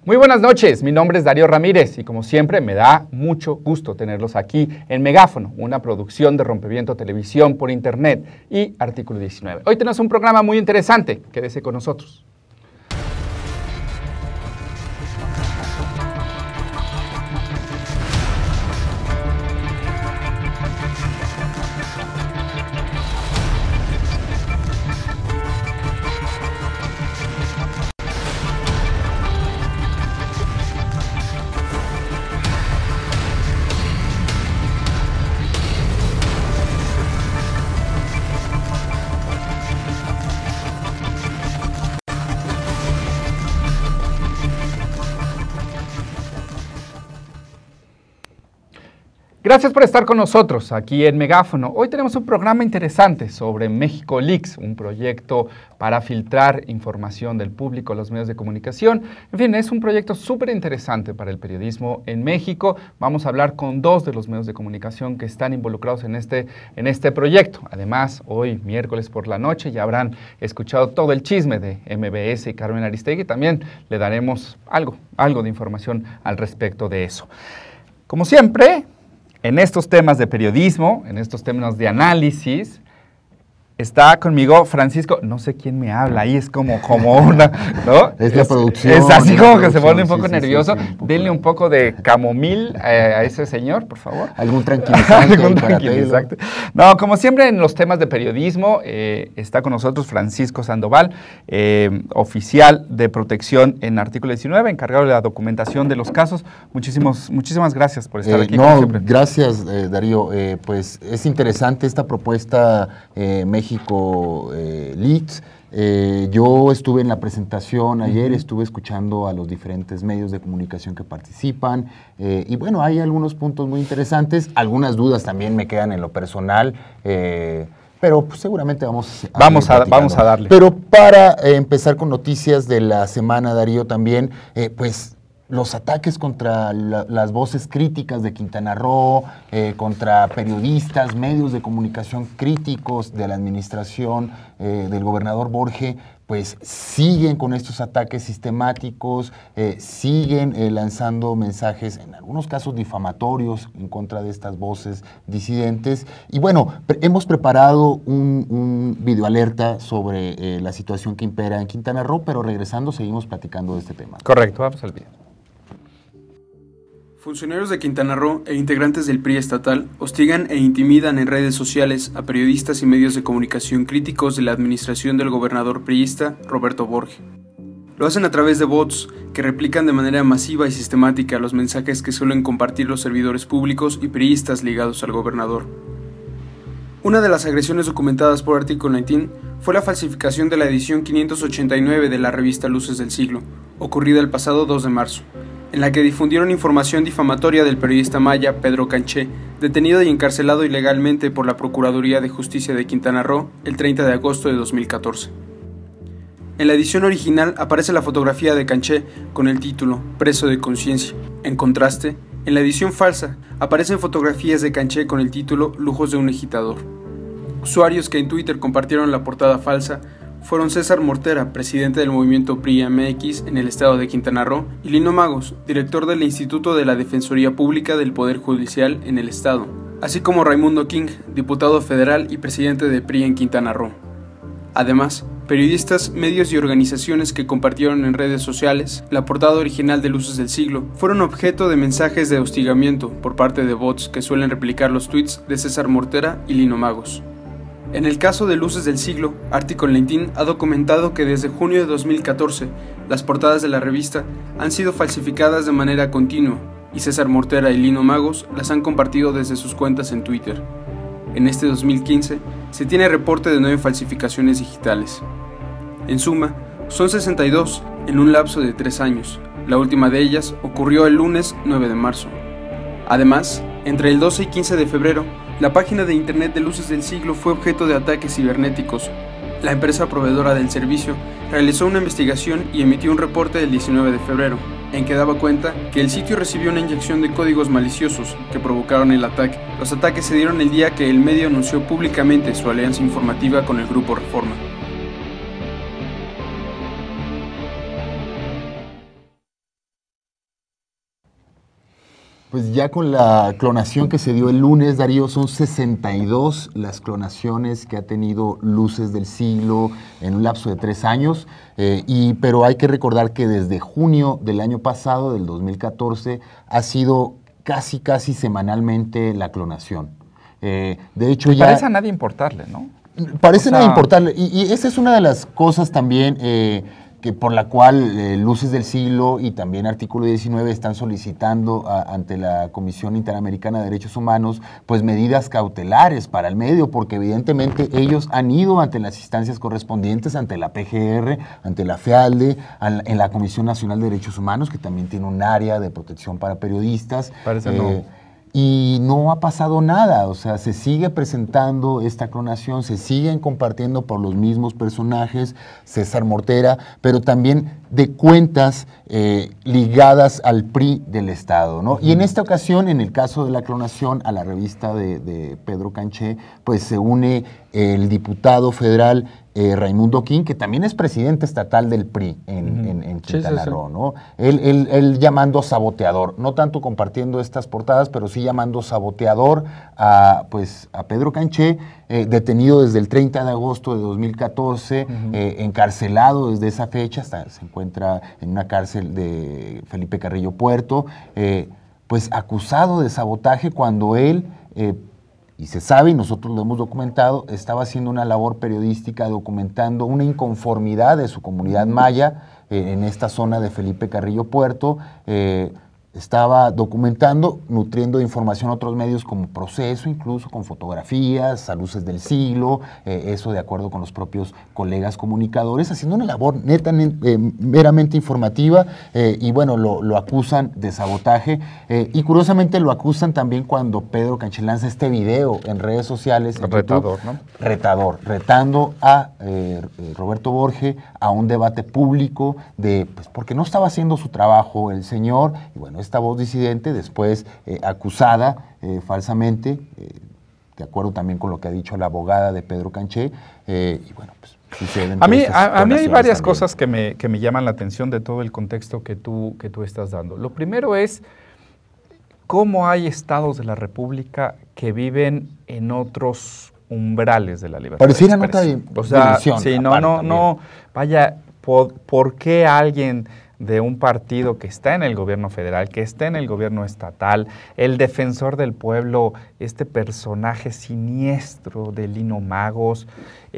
Muy buenas noches, mi nombre es Darío Ramírez y como siempre me da mucho gusto tenerlos aquí en Megáfono, una producción de Rompeviento Televisión por Internet y Artículo 19. Hoy tenemos un programa muy interesante, quédese con nosotros. Gracias por estar con nosotros aquí en Megáfono. Hoy tenemos un programa interesante sobre México Leaks, un proyecto para filtrar información del público a los medios de comunicación. En fin, es un proyecto súper interesante para el periodismo en México. Vamos a hablar con dos de los medios de comunicación que están involucrados en este proyecto. Además, hoy, miércoles por la noche, ya habrán escuchado todo el chisme de MBS y Carmen Aristegui. También le daremos algo de información al respecto de eso. Como siempre, en estos temas de periodismo, en estos temas de análisis, está conmigo Francisco, no sé quién me habla, ahí es como una, ¿no? Es la producción. Es así como que se pone un poco nervioso. Denle un poco de camomil a ese señor, por favor. Algún tranquilizante. Algún tranquilizante. No, como siempre en los temas de periodismo, está con nosotros Francisco Sandoval, oficial de protección en Artículo 19, encargado de la documentación de los casos. Muchísimas gracias por estar aquí. No, gracias, Darío. Pues es interesante esta propuesta México Leaks. Yo estuve en la presentación ayer, estuve escuchando a los diferentes medios de comunicación que participan y bueno, hay algunos puntos muy interesantes, algunas dudas también me quedan en lo personal, pero pues, seguramente vamos a darle. Pero para empezar con noticias de la semana, Darío, también, pues los ataques contra las voces críticas de Quintana Roo, contra periodistas, medios de comunicación críticos de la administración del gobernador Borge, pues siguen con estos ataques sistemáticos, siguen lanzando mensajes, en algunos casos difamatorios, en contra de estas voces disidentes. Y bueno, hemos preparado un video alerta sobre la situación que impera en Quintana Roo, pero regresando seguimos platicando de este tema. Correcto, vamos al video. Funcionarios de Quintana Roo e integrantes del PRI estatal hostigan e intimidan en redes sociales a periodistas y medios de comunicación críticos de la administración del gobernador priista Roberto Borge. Lo hacen a través de bots que replican de manera masiva y sistemática los mensajes que suelen compartir los servidores públicos y priistas ligados al gobernador. Una de las agresiones documentadas por Artículo 19 fue la falsificación de la edición 589 de la revista Luces del Siglo, ocurrida el pasado 2 de marzo, en la que difundieron información difamatoria del periodista maya Pedro Canché, detenido y encarcelado ilegalmente por la Procuraduría de Justicia de Quintana Roo el 30 de agosto de 2014. En la edición original aparece la fotografía de Canché con el título Preso de conciencia. En contraste, en la edición falsa aparecen fotografías de Canché con el título Lujos de un agitador. Usuarios que en Twitter compartieron la portada falsa fueron César Mortera, presidente del movimiento PRI-MX en el estado de Quintana Roo, y Lino Magos, director del Instituto de la Defensoría Pública del Poder Judicial en el estado, así como Raimundo King, diputado federal y presidente de PRI en Quintana Roo. Además, periodistas, medios y organizaciones que compartieron en redes sociales la portada original de Luces del Siglo fueron objeto de mensajes de hostigamiento por parte de bots que suelen replicar los tweets de César Mortera y Lino Magos. En el caso de Luces del Siglo, Artículo 19 ha documentado que desde junio de 2014 las portadas de la revista han sido falsificadas de manera continua y César Mortera y Lino Magos las han compartido desde sus cuentas en Twitter. En este 2015 se tiene reporte de 9 falsificaciones digitales. En suma, son 62 en un lapso de 3 años. La última de ellas ocurrió el lunes 9 de marzo. Además, entre el 12 y 15 de febrero, la página de internet de Luces del Siglo fue objeto de ataques cibernéticos. La empresa proveedora del servicio realizó una investigación y emitió un reporte del 19 de febrero, en que daba cuenta que el sitio recibió una inyección de códigos maliciosos que provocaron el ataque. Los ataques se dieron el día que el medio anunció públicamente su alianza informativa con el Grupo Reforma. Pues ya con la clonación que se dio el lunes, Darío, son 62 las clonaciones que ha tenido Luces del Siglo en un lapso de 3 años, pero hay que recordar que desde junio del año pasado, del 2014, ha sido casi semanalmente la clonación. De hecho ya... Parece a nadie importarle, ¿no? Parece nada importarle, y esa es una de las cosas también que por la cual Luces del Siglo y también Artículo 19 están solicitando ante la Comisión Interamericana de Derechos Humanos pues medidas cautelares para el medio, porque evidentemente ellos han ido ante las instancias correspondientes, ante la PGR, ante la FEALDE, en la Comisión Nacional de Derechos Humanos, que también tiene un área de protección para periodistas. Parece no. Y no ha pasado nada, o sea, se sigue presentando esta clonación, se siguen compartiendo por los mismos personajes, César Mortera, pero también de cuentas ligadas al PRI del Estado, ¿no? Y en esta ocasión, en el caso de la clonación, a la revista de Pedro Canché, pues se une el diputado federal Raimundo King, que también es presidente estatal del PRI en Quintana Roo, ¿no? Él llamando saboteador, no tanto compartiendo estas portadas, pero sí llamando saboteador a Pedro Canché, detenido desde el 30 de agosto de 2014, encarcelado desde esa fecha, hasta se encuentra en una cárcel de Felipe Carrillo Puerto, pues acusado de sabotaje cuando él... y se sabe, y nosotros lo hemos documentado, estaba haciendo una labor periodística documentando una inconformidad de su comunidad maya en esta zona de Felipe Carrillo Puerto. Estaba documentando, nutriendo de información a otros medios como Proceso, incluso con fotografías, a Luces del Siglo, eso de acuerdo con los propios colegas comunicadores, haciendo una labor meramente informativa, y bueno, lo acusan de sabotaje, y curiosamente lo acusan también cuando Pedro Canché lanza este video en redes sociales. En retador, YouTube, ¿no? Retador, retando a Roberto Borge a un debate público porque no estaba haciendo su trabajo el señor, y bueno, esta voz disidente después acusada falsamente, de acuerdo también con lo que ha dicho la abogada de Pedro Canché, y bueno, pues suceden. A mí hay varias cosas que me llaman la atención de todo el contexto que tú estás dando. Lo primero es cómo hay estados de la República que viven en otros umbrales de la libertad. Pareciera de expresión. nota de o sea, división, sí, vaya, ¿por qué alguien de un partido que está en el gobierno federal, que está en el gobierno estatal, el defensor del pueblo, este personaje siniestro de Lino Magos,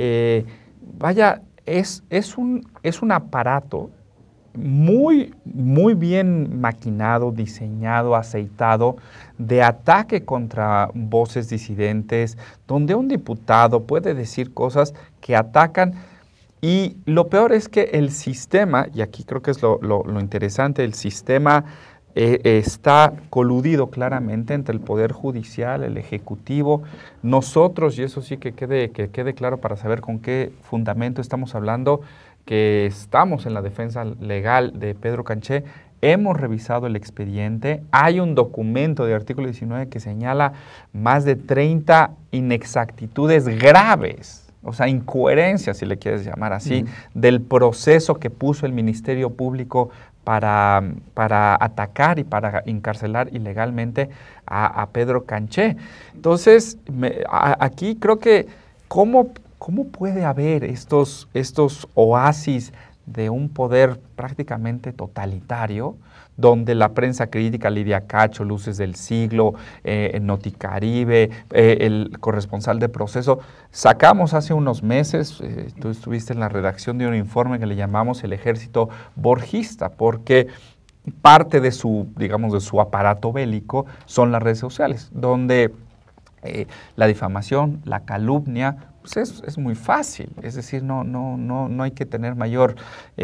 vaya, es un aparato muy bien maquinado, diseñado, aceitado, de ataque contra voces disidentes, donde un diputado puede decir cosas que atacan. Y lo peor es que el sistema, y aquí creo que es lo interesante, el sistema está coludido claramente entre el Poder Judicial, el Ejecutivo, nosotros, y eso sí que quede claro para saber con qué fundamento estamos hablando, que estamos en la defensa legal de Pedro Canché, hemos revisado el expediente, hay un documento de Artículo 19 que señala más de 30 inexactitudes graves, o sea, incoherencias, si le quieres llamar así, del proceso que puso el Ministerio Público para atacar y para encarcelar ilegalmente a Pedro Canché. Entonces, aquí creo que, ¿cómo puede haber estos oasis de un poder prácticamente totalitario, donde la prensa crítica, Lidia Cacho, Luces del Siglo, Noticaribe, el corresponsal de Proceso, sacamos hace unos meses, tú estuviste en la redacción de un informe que le llamamos el ejército borgista, porque parte de su aparato bélico son las redes sociales, donde la difamación, la calumnia, pues es muy fácil, es decir, no hay que tener mayor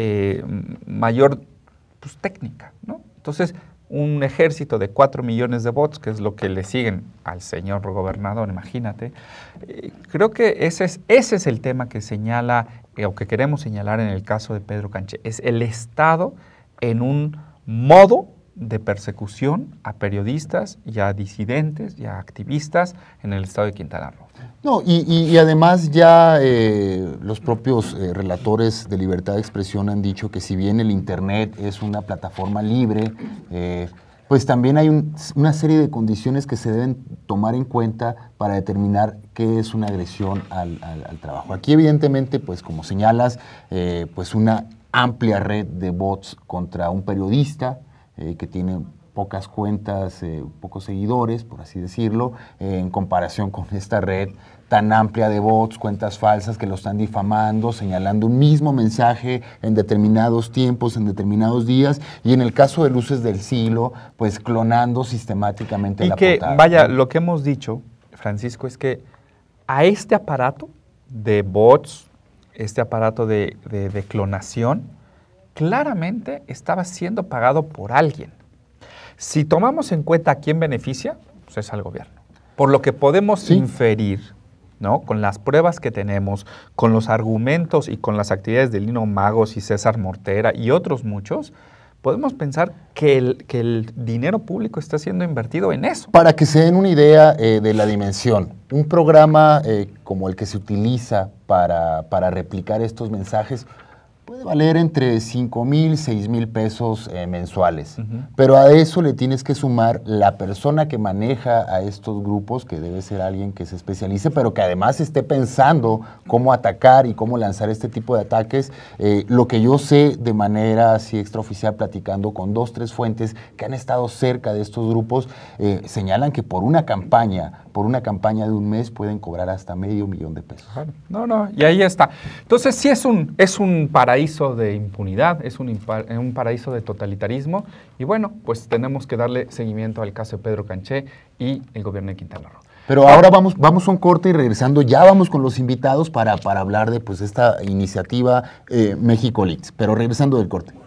pues, técnica, ¿no? Entonces, un ejército de 4 millones de bots, que es lo que le siguen al señor gobernador, imagínate, creo que ese es el tema que señala, o que queremos señalar en el caso de Pedro Canché, es el Estado en un modo de persecución a periodistas y a disidentes y a activistas en el estado de Quintana Roo. No, y además ya los propios relatores de libertad de expresión han dicho que si bien el Internet es una plataforma libre, pues también hay una serie de condiciones que se deben tomar en cuenta para determinar qué es una agresión al trabajo. Aquí evidentemente, pues como señalas, pues una amplia red de bots contra un periodista que tiene pocas cuentas, pocos seguidores, por así decirlo, en comparación con esta red tan amplia de bots, cuentas falsas que lo están difamando, señalando un mismo mensaje en determinados tiempos, en determinados días, y en el caso de Luces del Siglo, pues clonando sistemáticamente la portada. Vaya, lo que hemos dicho, Francisco, es que a este aparato de bots, este aparato de clonación, claramente estaba siendo pagado por alguien. Si tomamos en cuenta a quién beneficia, pues es al gobierno. Por lo que podemos inferir, ¿no? Con las pruebas que tenemos, con los argumentos y con las actividades de Lino Magos y César Mortera y otros muchos, podemos pensar que el dinero público está siendo invertido en eso. Para que se den una idea de la dimensión, un programa como el que se utiliza para replicar estos mensajes puede valer entre 5,000, 6,000 pesos mensuales. Pero a eso le tienes que sumar la persona que maneja a estos grupos, que debe ser alguien que se especialice, pero que además esté pensando cómo atacar y cómo lanzar este tipo de ataques. Lo que yo sé de manera así extraoficial, platicando con 2, 3 fuentes que han estado cerca de estos grupos, señalan que por una campaña de un mes pueden cobrar hasta $500,000 de pesos. No, y ahí está. Entonces sí es un paraíso de impunidad, es un paraíso de totalitarismo, y bueno, pues tenemos que darle seguimiento al caso de Pedro Canché y el gobierno de Quintana Roo. Pero ahora vamos a un corte y regresando ya vamos con los invitados para hablar de pues esta iniciativa México Leaks, pero regresando del corte.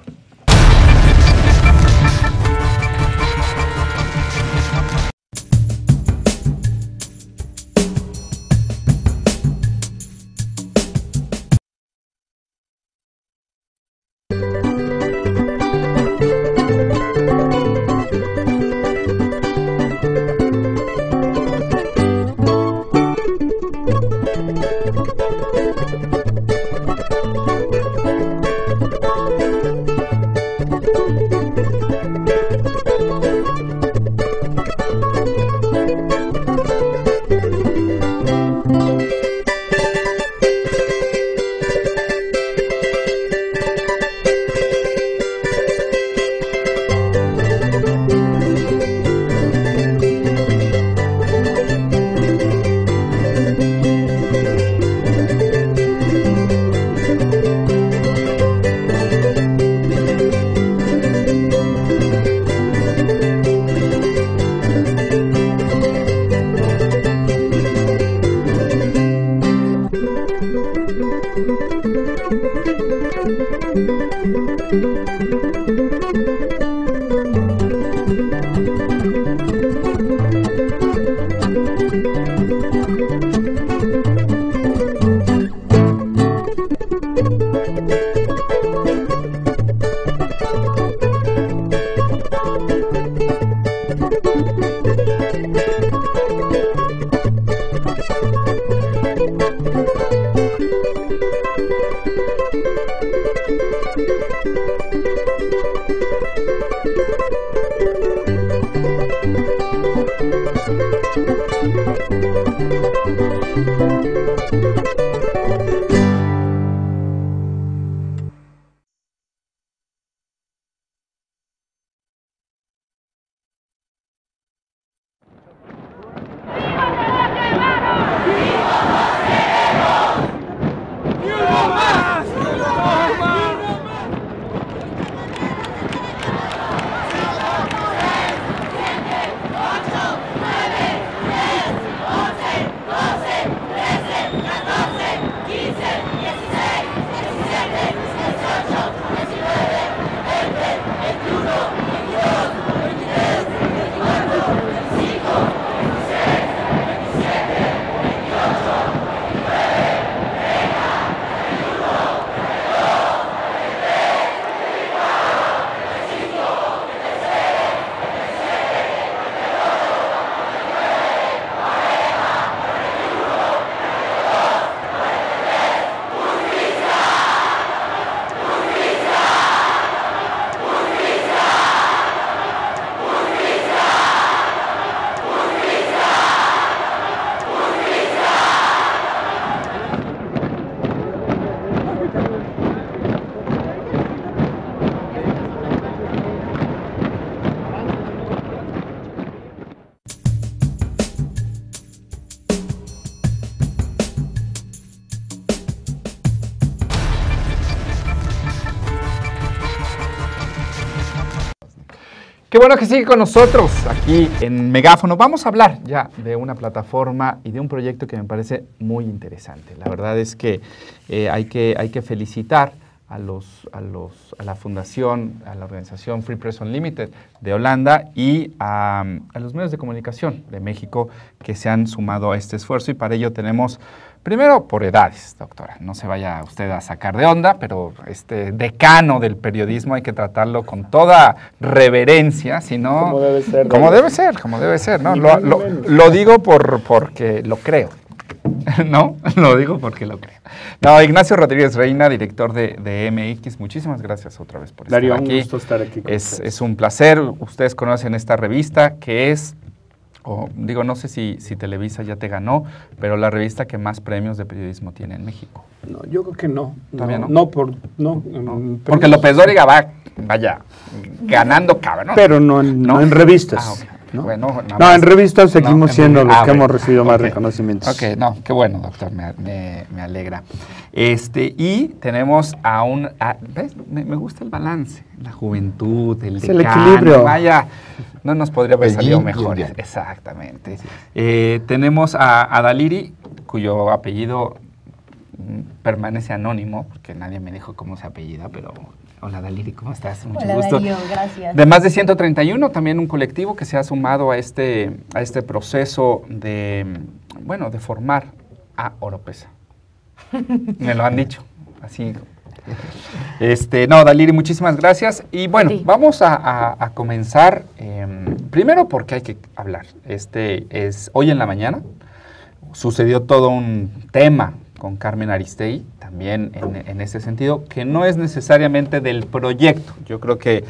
Qué bueno que sigue con nosotros aquí en Megáfono. Vamos a hablar ya de una plataforma y de un proyecto que me parece muy interesante. La verdad es que hay que felicitar a la fundación, a la organización Free Press Unlimited de Holanda y a los medios de comunicación de México que se han sumado a este esfuerzo, y para ello tenemos, primero por edades, doctora, no se vaya usted a sacar de onda, pero este decano del periodismo hay que tratarlo con toda reverencia, sino como debe ser, como debe ser, ¿no? Lo digo porque lo creo. No, lo digo porque lo creo. No, Ignacio Rodríguez Reina, director de MX, muchísimas gracias otra vez por estar Darío, aquí. un gusto estar aquí con ustedes. Es un placer. Ustedes conocen esta revista que es, no sé si Televisa ya te ganó, pero la revista que más premios de periodismo tiene en México. No, yo creo que no. ¿Todavía no? No, porque López Dóriga vaya, ganando cabrón. Pero no en revistas. Ah, okay. ¿No? Bueno, en revistas seguimos siendo los que hemos recibido más okay. reconocimientos. Ok, no, qué bueno, doctor, me alegra. Y tenemos ¿ves? Me gusta el balance, la juventud, el equilibrio. Vaya, no nos podría haber salido mejor. Exactamente. Tenemos a Daliri, cuyo apellido permanece anónimo, porque nadie me dijo cómo se apellida, pero... Hola Daliri, ¿cómo estás? Mucho gusto. Darío, gracias. De Más de 131, también un colectivo que se ha sumado a este proceso de formar a Oropesa. Me lo han dicho, así. Daliri, muchísimas gracias. Y bueno, sí. Vamos a comenzar, primero porque hay que hablar. Hoy en la mañana sucedió todo un tema con Carmen Aristegui, también en ese sentido, que no es necesariamente del proyecto. Yo creo que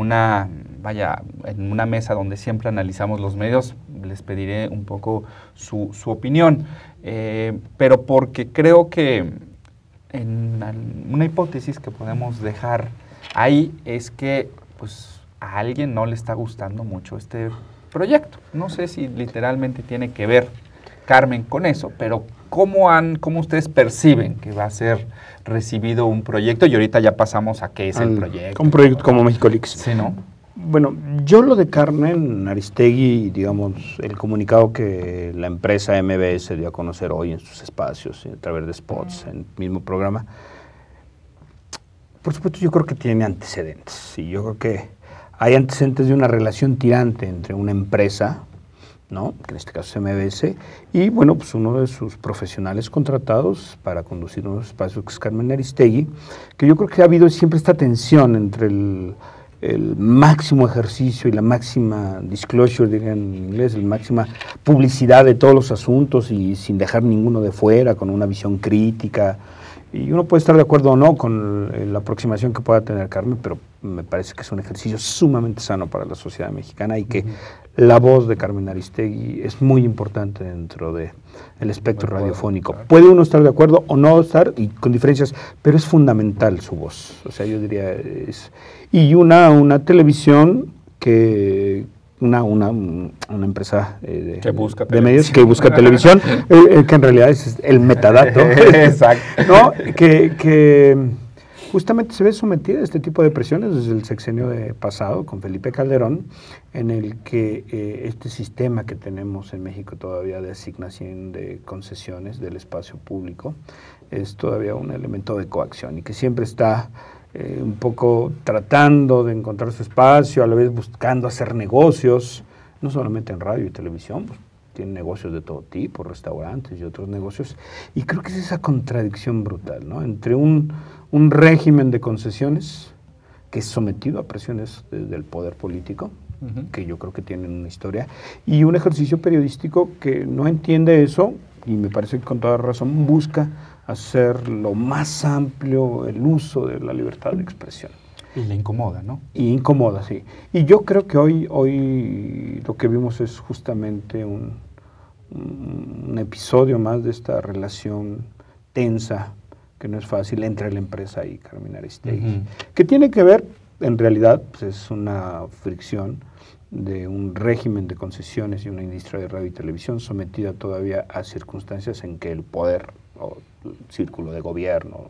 en una mesa donde siempre analizamos los medios, les pediré un poco su opinión, pero porque creo que en una hipótesis que podemos dejar ahí es que pues, a alguien no le está gustando mucho este proyecto. No sé si literalmente tiene que ver Carmen con eso, pero ¿cómo ustedes perciben que va a ser recibido un proyecto? Y ahorita ya pasamos a qué es el proyecto. Un proyecto como México Leaks. Sí, ¿no? Bueno, yo lo de Carmen Aristegui, digamos, el comunicado que la empresa MBS dio a conocer hoy en sus espacios, a través de spots, en el mismo programa, por supuesto yo creo que tiene antecedentes. Y yo creo que hay antecedentes de una relación tirante entre una empresa, ¿no? Que en este caso es MBS, y bueno, pues uno de sus profesionales contratados para conducir unos espacios, que es Carmen Aristegui, que yo creo que ha habido siempre esta tensión entre el máximo ejercicio y la máxima disclosure, dirían en inglés, la máxima publicidad de todos los asuntos y sin dejar ninguno de fuera, con una visión crítica. Y uno puede estar de acuerdo o no con la aproximación que pueda tener Carmen, pero me parece que es un ejercicio sumamente sano para la sociedad mexicana y que la voz de Carmen Aristegui es muy importante dentro del espectro radiofónico. Puede uno estar de acuerdo o no estar, y con diferencias, pero es fundamental su voz. O sea, yo diría, y una televisión que... Una empresa de medios que busca televisión, que en realidad es el metadato. Exacto. ¿No? Que justamente se ve sometida a este tipo de presiones desde el sexenio pasado con Felipe Calderón, en el que este sistema que tenemos en México todavía de asignación de concesiones del espacio público es todavía un elemento de coacción y que siempre está... un poco tratando de encontrar su espacio, a la vez buscando hacer negocios, no solamente en radio y televisión, pues tienen negocios de todo tipo, restaurantes y otros negocios, y creo que es esa contradicción brutal, ¿no? Entre un régimen de concesiones que es sometido a presiones del poder político, que yo creo que tienen una historia, y un ejercicio periodístico que no entiende eso, y me parece que con toda razón busca hacer lo más amplio el uso de la libertad de expresión. Y le incomoda, ¿no? Y incomoda, sí. Y yo creo que hoy lo que vimos es justamente un episodio más de esta relación tensa, que no es fácil, entre la empresa y Carmen Aristegui, que tiene que ver, en realidad, pues es una fricción de un régimen de concesiones y una industria de radio y televisión sometida todavía a circunstancias en que el poder o el círculo de gobierno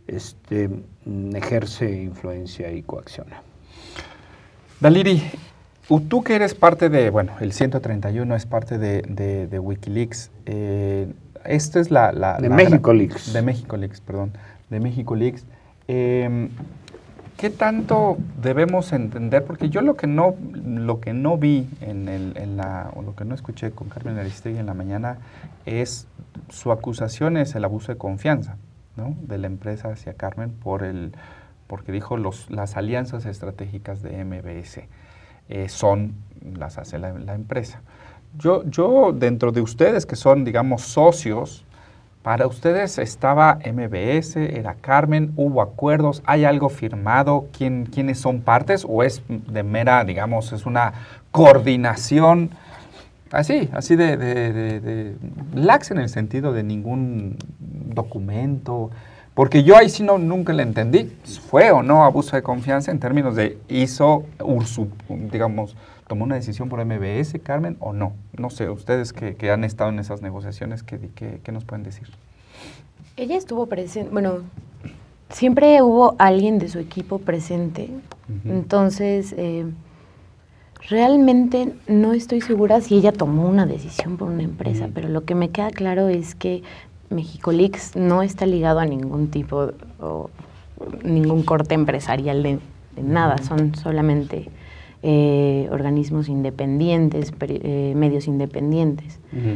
ejerce influencia y coacciona. Daliri, Tú que eres parte de, bueno, el 131 es parte de Wikileaks. Esta es de México Leaks. De México Leaks, perdón. De México Leaks. ¿Qué tanto debemos entender? Porque yo lo que no vi o lo que no escuché con Carmen Aristegui en la mañana es su acusación es el abuso de confianza, ¿no? De la empresa hacia Carmen porque dijo las alianzas estratégicas de MBS las hace la empresa. Yo dentro de ustedes que son, digamos, socios, para ustedes estaba MBS, era Carmen, hubo acuerdos, ¿hay algo firmado? ¿Quiénes son partes? ¿O es de mera, digamos, es una coordinación así de lax en el sentido de ningún documento? Porque yo ahí sí nunca le entendí. ¿Fue o no abuso de confianza en términos de digamos, tomó una decisión por MBS, Carmen, o no? No sé, ustedes que han estado en esas negociaciones, ¿qué nos pueden decir? Ella estuvo presente, bueno, siempre hubo alguien de su equipo presente, entonces realmente no estoy segura si ella tomó una decisión por una empresa, pero lo que me queda claro es que México Leaks no está ligado a ningún tipo o ningún corte empresarial de nada, son solamente organismos independientes, medios independientes.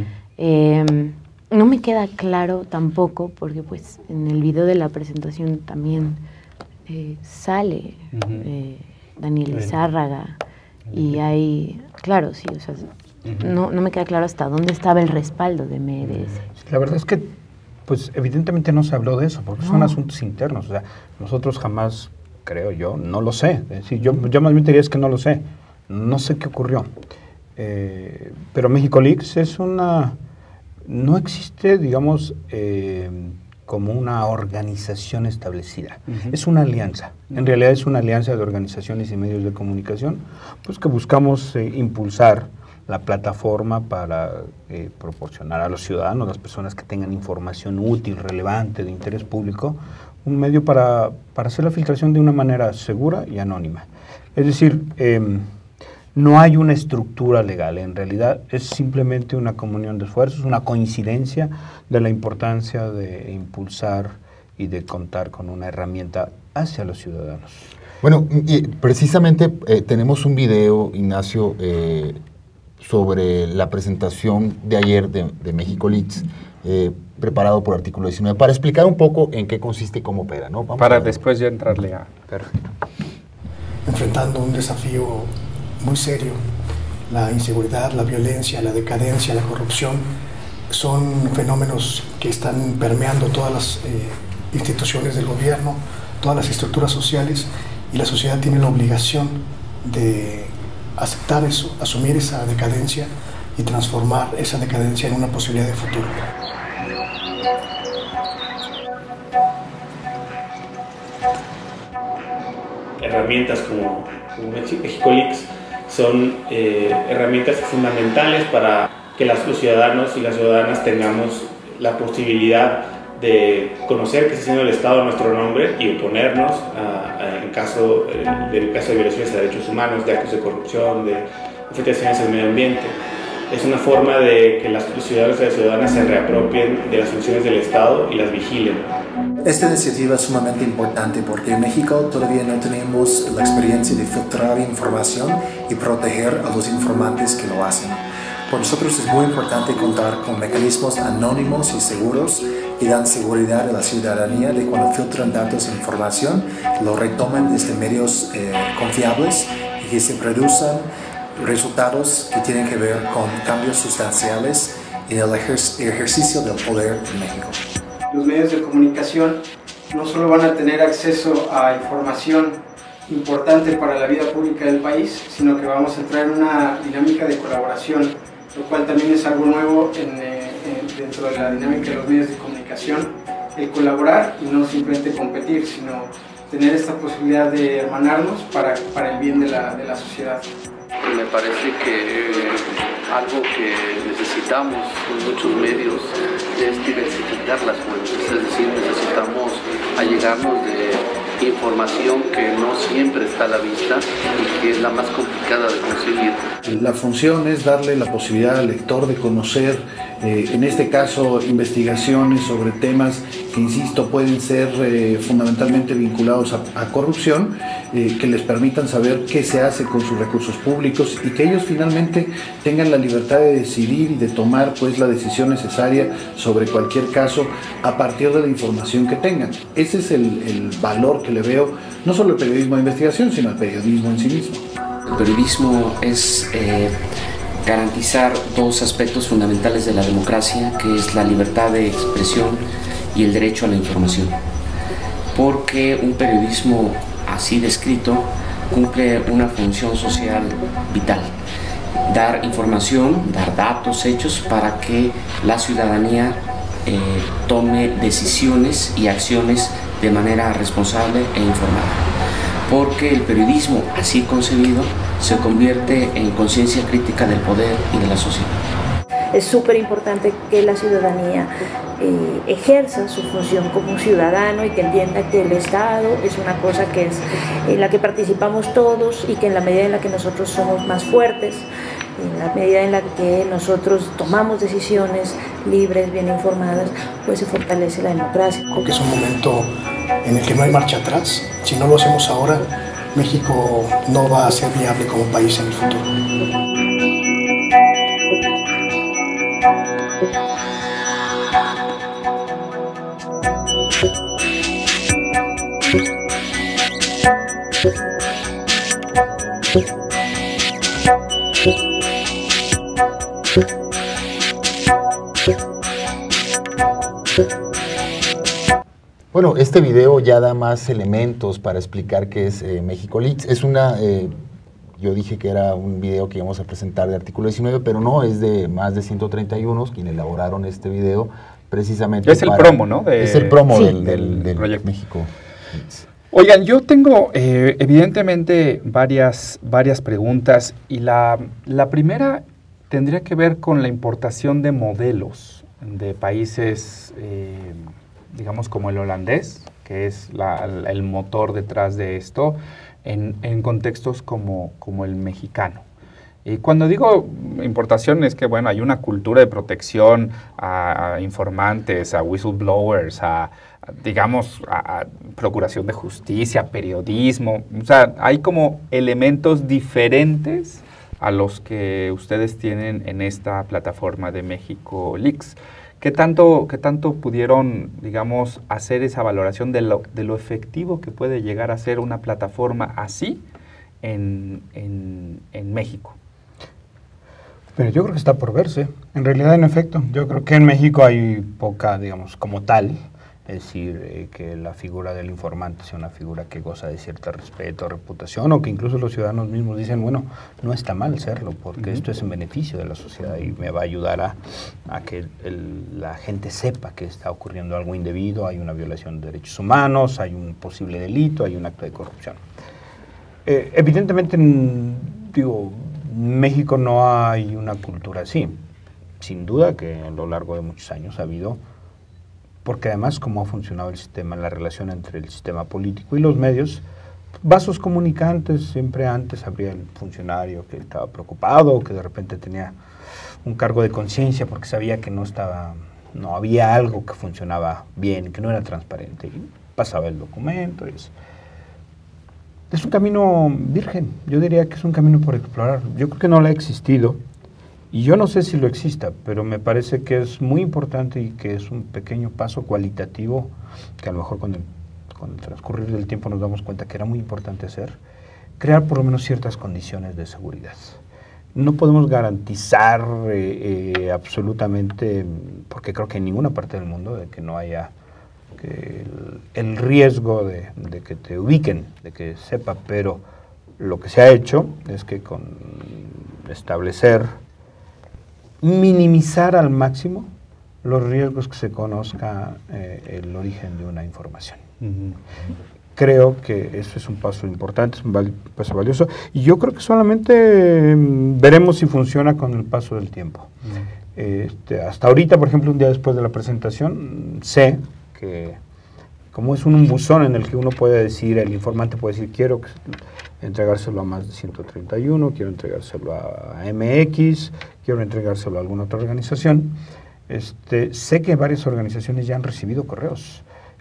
No me queda claro tampoco, porque pues en el video de la presentación también sale Daniel Lizárraga y hay, claro, sí, o sea, no me queda claro hasta dónde estaba el respaldo de MBS. La verdad es que pues evidentemente no se habló de eso, porque son asuntos internos, o sea, nosotros jamás, creo yo, no lo sé, es decir, yo más bien diría es que no sé qué ocurrió, pero México Leaks no existe, digamos, como una organización establecida, es una alianza, en realidad es una alianza de organizaciones y medios de comunicación, pues que buscamos impulsar la plataforma para proporcionar a los ciudadanos, las personas que tengan información útil, relevante, de interés público, un medio para hacer la filtración de una manera segura y anónima. Es decir, no hay una estructura legal, en realidad es simplemente una comunión de esfuerzos, una coincidencia de la importancia de impulsar y de contar con una herramienta hacia los ciudadanos. Bueno, precisamente tenemos un video, Ignacio, sobre la presentación de ayer de México Leaks, preparado por Artículo 19, para explicar un poco en qué consiste y cómo opera, ¿no? Para después ya entrarle a... Perfecto. Enfrentando un desafío muy serio, la inseguridad, la violencia, la decadencia, la corrupción, son fenómenos que están permeando todas las instituciones del gobierno, todas las estructuras sociales, y la sociedad tiene la obligación de aceptar eso, asumir esa decadencia y transformar esa decadencia en una posibilidad de futuro. Herramientas como México Leaks son herramientas fundamentales para que los ciudadanos y las ciudadanas tengamos la posibilidad de conocer qué está haciendo el Estado en nuestro nombre y oponernos en caso de violaciones a derechos humanos, de actos de corrupción, de afectaciones al medio ambiente. Es una forma de que los ciudadanos y las ciudadanas se reapropien de las funciones del Estado y las vigilen. Esta iniciativa es sumamente importante porque en México todavía no tenemos la experiencia de filtrar información y proteger a los informantes que lo hacen. Por nosotros es muy importante contar con mecanismos anónimos y seguros que dan seguridad a la ciudadanía de cuando filtran datos e información, lo retomen desde medios confiables y que se produzcan resultados que tienen que ver con cambios sustanciales en el ejercicio del poder en México. Los medios de comunicación no solo van a tener acceso a información importante para la vida pública del país, sino que vamos a entrar en una dinámica de colaboración, lo cual también es algo nuevo dentro de la dinámica de los medios de comunicación, el colaborar y no simplemente competir, sino tener esta posibilidad de hermanarnos para el bien de la sociedad. Me parece que algo que necesitamos en muchos medios es diversificar las fuentes, es decir, necesitamos allegarnos de información que no siempre está a la vista y que es la más complicada de conseguir. La función es darle la posibilidad al lector de conocer, en este caso, investigaciones sobre temas que, insisto, pueden ser fundamentalmente vinculados a corrupción, que les permitan saber qué se hace con sus recursos públicos y que ellos finalmente tengan la libertad de decidir y de tomar pues la decisión necesaria sobre cualquier caso a partir de la información que tengan. Ese es el valor que le veo no solo al periodismo de investigación, sino al periodismo en sí mismo. El periodismo es garantizar dos aspectos fundamentales de la democracia, que es la libertad de expresión y el derecho a la información. Porque un periodismo así descrito cumple una función social vital. Dar información, dar datos, hechos para que la ciudadanía tome decisiones y acciones de manera responsable e informada. Porque el periodismo así concebido se convierte en conciencia crítica del poder y de la sociedad. Es súper importante que la ciudadanía ejerza su función como ciudadano y que entienda que el Estado es una cosa que es en la que participamos todos y que en la medida en la que nosotros somos más fuertes, en la medida en la que nosotros tomamos decisiones libres, bien informadas, pues se fortalece la democracia. Creo que es un momento en el que no hay marcha atrás. Si no lo hacemos ahora, México no va a ser viable como país en el futuro. Bueno, este video ya da más elementos para explicar qué es México Leaks. Es una, yo dije que era un video que íbamos a presentar de Artículo 19, pero no, es de más de 131 quienes elaboraron este video precisamente. Es el promo, ¿no? Es el promo sí, del proyecto México Leaks. Oigan, yo tengo evidentemente varias preguntas y la primera tendría que ver con la importación de modelos de países, digamos como el holandés, que es el motor detrás de esto, en contextos como el mexicano. Y cuando digo importación es que, bueno, hay una cultura de protección a informantes, a whistleblowers, digamos, a procuración de justicia, periodismo. O sea, hay como elementos diferentes a los que ustedes tienen en esta plataforma de México Leaks. ¿Qué tanto pudieron, digamos, hacer esa valoración de lo efectivo que puede llegar a ser una plataforma así en México? Pero yo creo que está por verse. En realidad, en efecto, yo creo que en México hay poca, digamos, como tal, es decir, que la figura del informante sea una figura que goza de cierto respeto, reputación, o que incluso los ciudadanos mismos dicen, bueno, no está mal serlo, porque esto es en beneficio de la sociedad y me va a ayudar a que la gente sepa que está ocurriendo algo indebido, hay una violación de derechos humanos, hay un posible delito, hay un acto de corrupción. Evidentemente, digo, en México no hay una cultura así. Sin duda que a lo largo de muchos años ha habido, porque además cómo ha funcionado el sistema, la relación entre el sistema político y los medios, vasos comunicantes. Siempre antes habría el funcionario que estaba preocupado, que de repente tenía un cargo de conciencia porque sabía que no había algo que funcionaba bien, que no era transparente, y pasaba el documento. Es un camino virgen, yo diría que es un camino por explorar. Yo creo que no lo ha existido, y yo no sé si lo exista, pero me parece que es muy importante y que es un pequeño paso cualitativo que a lo mejor con el transcurrir del tiempo nos damos cuenta que era muy importante hacer, crear por lo menos ciertas condiciones de seguridad. No podemos garantizar absolutamente, porque creo que en ninguna parte del mundo, de que no haya el riesgo de que te ubiquen, de que sepa, pero lo que se ha hecho es que con minimizar al máximo los riesgos que se conozca el origen de una información. Creo que eso es un paso importante, es un paso valioso, y yo creo que solamente veremos si funciona con el paso del tiempo. Hasta ahorita, por ejemplo, un día después de la presentación, sé que como es un buzón en el que uno puede decir, el informante puede decir, quiero entregárselo a más de 131, quiero entregárselo a MX, quiero entregárselo a alguna otra organización. Sé que varias organizaciones ya han recibido correos.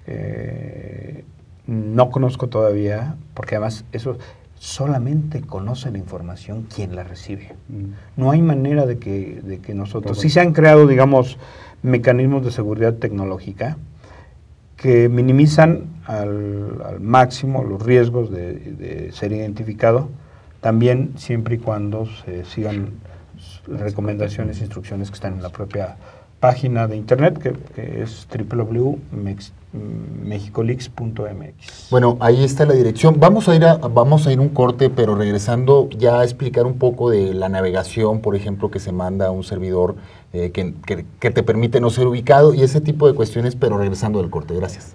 No conozco todavía, porque además eso solamente conoce la información quien la recibe. No hay manera de que nosotros... Sí se han creado, digamos, mecanismos de seguridad tecnológica que minimizan al máximo los riesgos de ser identificado, también siempre y cuando se sigan recomendaciones, instrucciones que están en la propia página de internet, que es www.mexicoleaks.mx. Bueno, ahí está la dirección. Vamos a ir un corte, pero regresando ya a explicar un poco de la navegación, por ejemplo, que se manda a un servidor que te permite no ser ubicado y ese tipo de cuestiones, pero regresando del corte. Gracias.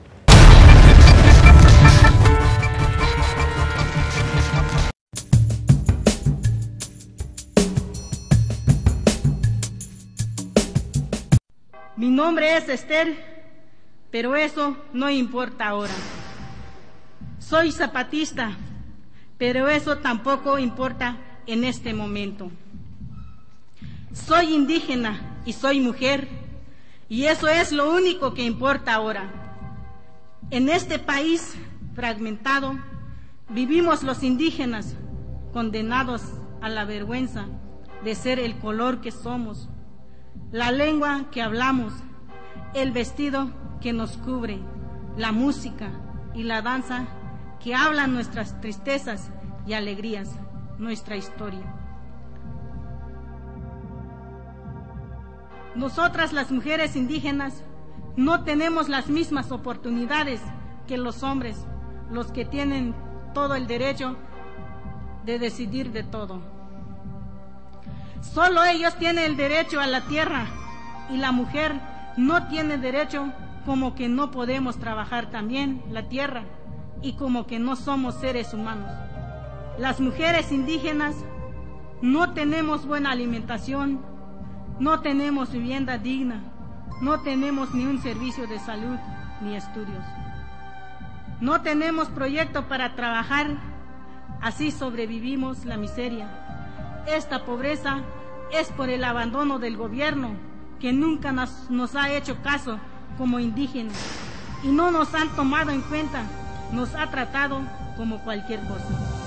Mi nombre es Esther, pero eso no importa ahora. Soy zapatista, pero eso tampoco importa en este momento. Soy indígena y soy mujer, y eso es lo único que importa ahora. En este país fragmentado, vivimos los indígenas condenados a la vergüenza de ser el color que somos, la lengua que hablamos, el vestido que nos cubre, la música y la danza que hablan nuestras tristezas y alegrías, nuestra historia. Nosotras, las mujeres indígenas, no tenemos las mismas oportunidades que los hombres, los que tienen todo el derecho de decidir de todo. Solo ellos tienen el derecho a la tierra y la mujer no tiene derecho, como que no podemos trabajar también la tierra y como que no somos seres humanos. Las mujeres indígenas no tenemos buena alimentación, no tenemos vivienda digna, no tenemos ni un servicio de salud ni estudios. No tenemos proyecto para trabajar, así sobrevivimos la miseria. Esta pobreza es por el abandono del gobierno, que nunca nos ha hecho caso como indígenas y no nos han tomado en cuenta, nos ha tratado como cualquier cosa.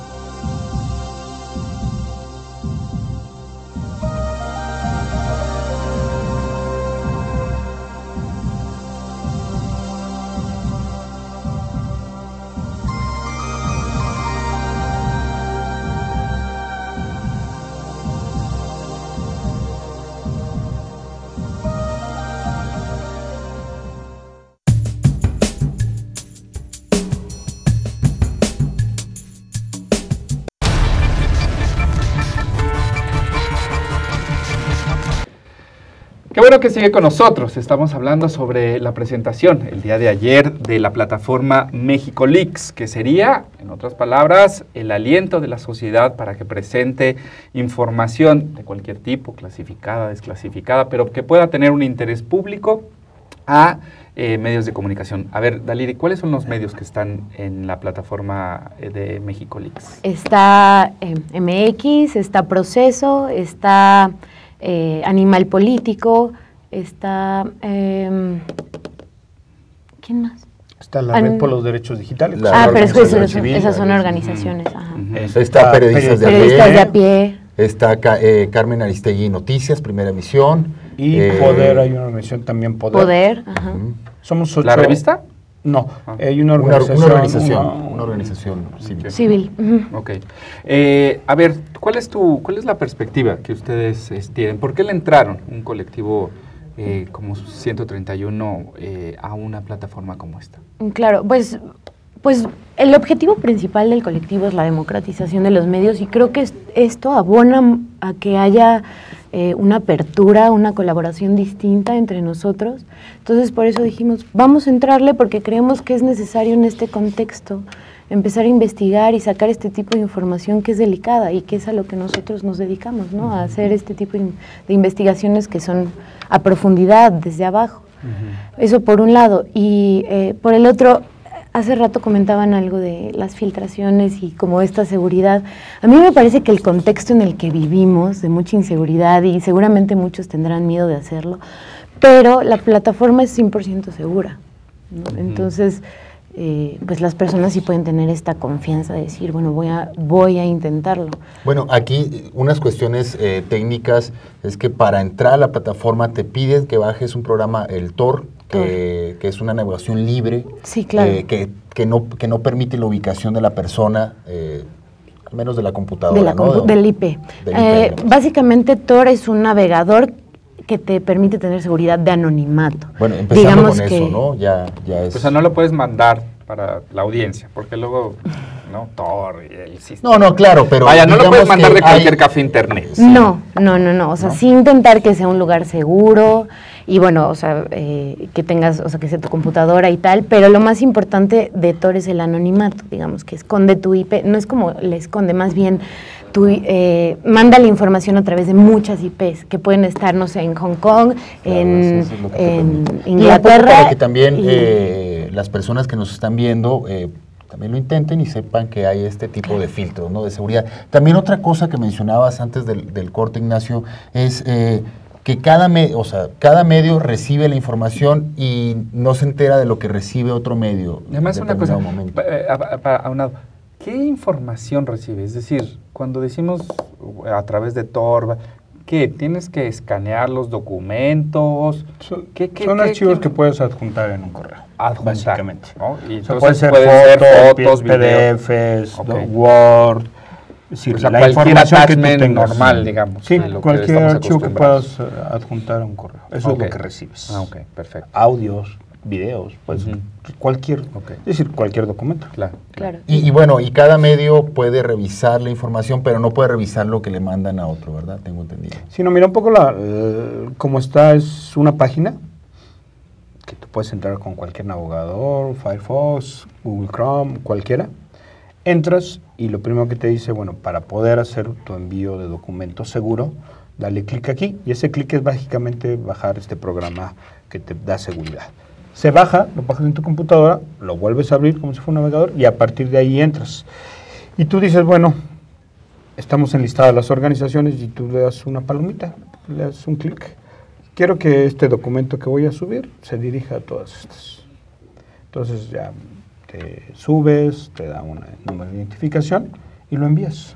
Qué bueno que sigue con nosotros. Estamos hablando sobre la presentación el día de ayer de la plataforma México Leaks, que sería, en otras palabras, el aliento de la sociedad para que presente información de cualquier tipo, clasificada, desclasificada, pero que pueda tener un interés público a medios de comunicación. A ver, Daliri, ¿cuáles son los medios que están en la plataforma de México Leaks? Está MX, está Proceso, está... Animal Político, está... ¿quién más? Está la Red por los Derechos Digitales. Pero esas son organizaciones. Ajá. Está Periodistas de a Pie. Está Carmen Aristegui Noticias, Primera Emisión. Y Poder, hay una organización también, Poder. Ajá. Somos 8. ¿La revista? No, hay una organización civil. Ok. A ver, ¿cuál es la perspectiva que ustedes tienen? ¿Por qué le entraron un colectivo como 131 a una plataforma como esta? Claro, pues el objetivo principal del colectivo es la democratización de los medios y creo que esto abona a que haya una apertura, una colaboración distinta entre nosotros. Entonces por eso dijimos, vamos a entrarle porque creemos que es necesario en este contexto empezar a investigar y sacar este tipo de información que es delicada y que es a lo que nosotros nos dedicamos, ¿no? A hacer este tipo de investigaciones que son a profundidad, desde abajo. Eso por un lado. Y por el otro, hace rato comentaban algo de las filtraciones y como esta seguridad. A mí me parece que el contexto en el que vivimos, de mucha inseguridad, y seguramente muchos tendrán miedo de hacerlo, pero la plataforma es 100% segura, ¿no? Entonces, pues las personas sí pueden tener esta confianza de decir, bueno, voy a intentarlo. Bueno, aquí unas cuestiones técnicas es que para entrar a la plataforma te piden que bajes un programa, el Tor, que es una navegación libre, sí, claro. Que no permite la ubicación de la persona, al menos de la computadora, del IP. Básicamente Tor es un navegador que te permite tener seguridad de anonimato. Bueno, empezando con eso, ¿no? Ya es... O sea, no lo puedes mandar para la audiencia, porque luego, ¿no? Tor y el sistema. No, claro, pero... Vaya, no lo puedes mandar de cualquier café internet. Sí. No. O sea, sí intentar que sea un lugar seguro y bueno, o sea, que tengas, o sea, que sea tu computadora y tal, pero lo más importante de Tor es el anonimato, digamos, que esconde tu IP, no es como le esconde, más bien manda la información a través de muchas IPs que pueden estar, no sé, en Hong Kong, en Inglaterra. Para que también las personas que nos están viendo también lo intenten y sepan que hay este tipo de filtros, ¿no? De seguridad. También otra cosa que mencionabas antes del corte, Ignacio, es que cada medio recibe la información y no se entera de lo que recibe otro medio. Además, una cosa, ¿qué información recibe? Es decir, cuando decimos a través de Tor, ¿qué? ¿Tienes que escanear los documentos? Son archivos que puedes adjuntar en un correo. Básicamente. ¿No? Y o sea, pueden ser fotos, PDFs, Word. Sí, o sea, la información que tú tengas normal, digamos. Sí, cualquier archivo que puedas adjuntar a un correo. Eso es lo que recibes. Ok, perfecto. Audios, videos, pues cualquier, es decir, cualquier documento. Claro. Y bueno, y cada medio puede revisar la información, pero no puede revisar lo que le mandan a otro, ¿verdad? Tengo entendido. Sí, no, mira, un poco como está, es una página que tú puedes entrar con cualquier navegador, Firefox, Google Chrome, cualquiera. Entras y lo primero que te dice, bueno, para poder hacer tu envío de documentos seguro, dale clic aquí, y ese clic es básicamente bajar este programa que te da seguridad. Se baja, lo bajas en tu computadora, lo vuelves a abrir como si fuera un navegador y a partir de ahí entras. Y tú dices, bueno, estamos enlistadas las organizaciones y tú le das una palomita, le das un clic. Quiero que este documento que voy a subir se dirija a todas estas. Entonces ya te subes, te da un número de identificación y lo envías.